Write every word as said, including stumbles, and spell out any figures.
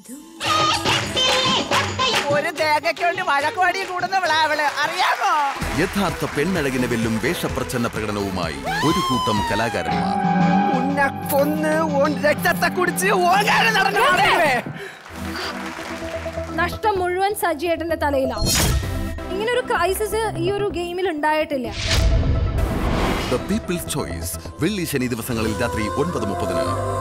ഒരു തേങ്ങയ്ക്ക് വേണ്ടി വഴക്കുവാടി കൂടുന്നവളാ അവള്, അറിയാമോ? യഥാർത്ഥ പെണ്ണഴകിനെ വെല്ലും വേഷപ്രച്ഛന്ന പ്രകടനവുമായി ഒരു കൂട്ടം കലാകാരന്മാർ. ഉന്നെ കൊന്ന് രക്തത്തെ കുടിച്ച് ഓകാരം നടന്നേ. നഷ്ടം മുഴുവൻ സജിയേട്ടന്റെ തലയിലാണ്. ഇങ്ങനെ ഒരു ക്രൈസിസ് ഈ ഒരു ഗെയിമിൽ ഉണ്ടായിട്ടില്ല. ദ പീപ്പിൾസ് ചോയ്സ് വെള്ളി ശനി ദിവസങ്ങളിൽ രാത്രി ഒൻപത് മുപ്പതിന്.